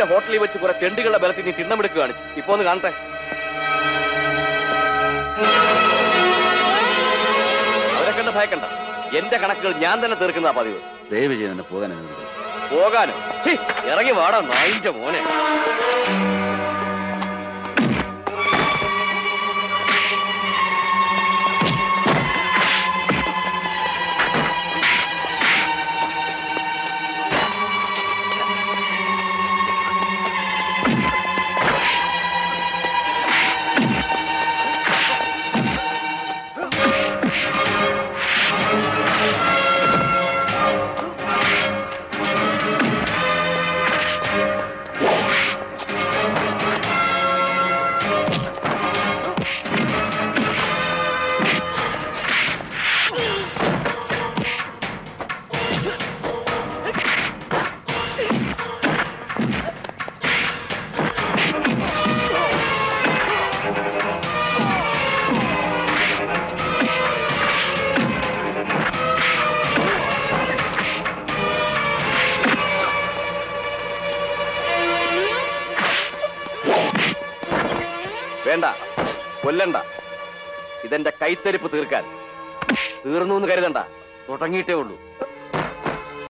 ഹോട്ടലിൽ വെച്ച് കുറെ തെണ്ടുകളുടെ ബലത്തിൽ നീ തിണ്ണമെടുക്കുക കാണിച്ചു. ഇപ്പൊ ഒന്ന് കാണട്ടെ. അവരെ കണ്ട് ഭയക്കണ്ട. എന്റെ കണക്കുകൾ ഞാൻ തന്നെ തീർക്കുന്ന പതിവ്. ദയവ് ചെയ്ത് പോകാനോ? ഇറങ്ങി വാടാ നായിന്റെ മോനെ. വേണ്ട, കൊല്ലണ്ട. ഇതെന്റെ കൈത്തരിപ്പ് തീർക്കാൻ. തീർന്നു എന്ന് കരുതണ്ട, തുടങ്ങിയിട്ടേ ഉള്ളൂ.